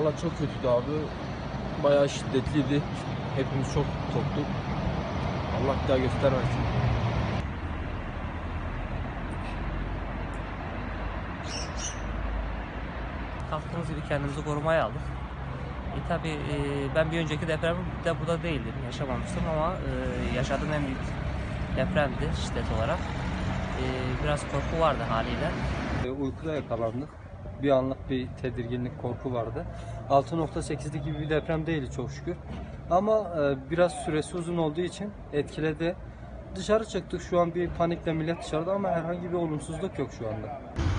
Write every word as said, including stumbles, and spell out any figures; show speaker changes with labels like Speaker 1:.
Speaker 1: Vallahi çok kötüydü abi. Bayağı şiddetliydi. Hepimiz çok korktuk. Allah bir daha göstermesin.
Speaker 2: Kalktığımız gibi kendimizi korumaya aldık. E, tabii e, ben bir önceki depremde burada değildim, yaşamamıştım ama e, yaşadığım en büyük depremdi şiddet olarak. E, biraz korku vardı haliyle.
Speaker 3: E, uykuda yakalandık. Bir anlık bir tedirginlik, korku vardı. altı nokta sekizlik gibi bir deprem değildi çok şükür. Ama e, biraz süresi uzun olduğu için etkiledi. Dışarı çıktık, şu an bir panikle millet dışarıda ama herhangi bir olumsuzluk yok şu anda.